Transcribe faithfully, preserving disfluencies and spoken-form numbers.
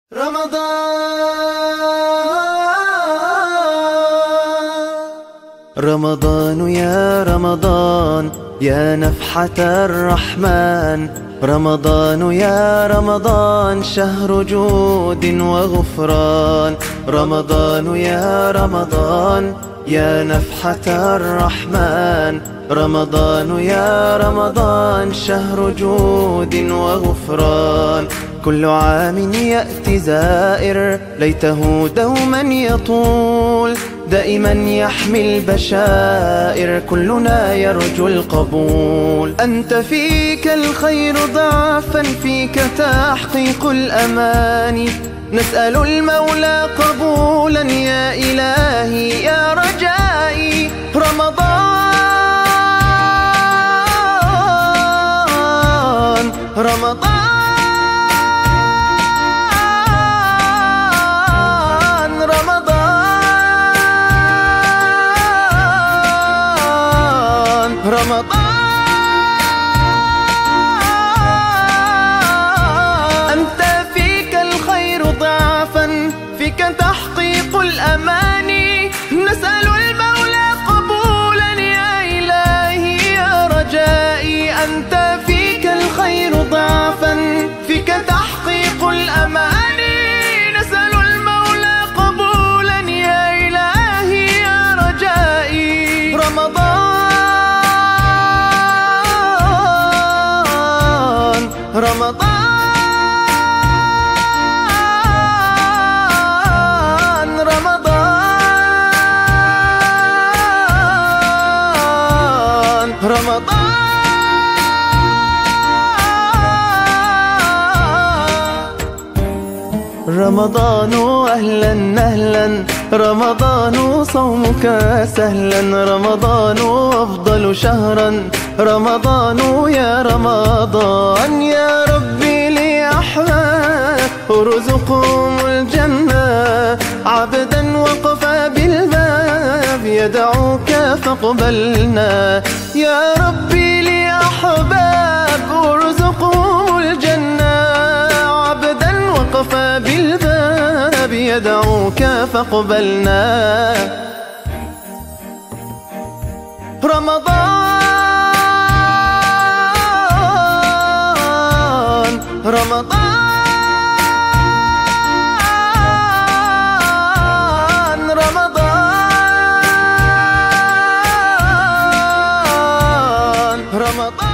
رمضان رمضان يا رمضان يا نفحة الرحمن، رمضان يا رمضان شهر جود وغفران، رمضان يا رمضان يا نفحة الرحمن، رمضان يا رمضان شهر جود وغفران. كل عام يأتي زائر ليته دوما يطول، دائما يحمي البشائر كلنا يرجو القبول. أنت فيك الخير ضعفا، فيك تحقيق الأماني، نسأل المولى قبولا يا إلهي يا رجائي. رمضان رمضان رمضان أنت فيك الخير ضعفا، فيك تحقيق الأماني، نسأل المولى قبولا يا إلهي يا رجائي. أنت فيك الخير ضعفا، فيك تحقيق الأماني، نسأل المولى قبولا يا إلهي يا رجائي. رمضان رمضان رمضان رمضان رمضان أهلا أهلا، رمضان صومك سهلا، رمضان أفضل شهرا، رمضان يا رمضان. يا ربي لأحباب ارزقهم الجنة، عبدا وقف بالباب يدعوك فاقبلنا. يا ربي لأحباب ارزقهم الجنة، عبدا وقف بالباب يدعوك فاقبلنا. رمضان رمضان رمضان رمضان